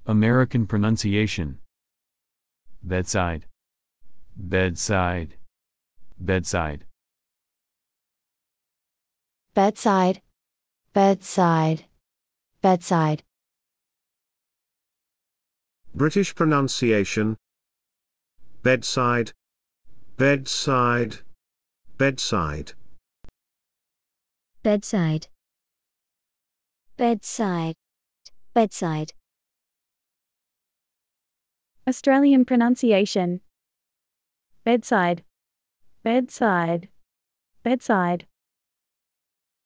American pronunciation. Bedside. Bedside. Bedside. Bedside. Bedside. Bedside. British pronunciation. Bedside. Bedside. Bedside. Bedside. Bedside. Bedside. Australian pronunciation. Bedside. Bedside. Bedside.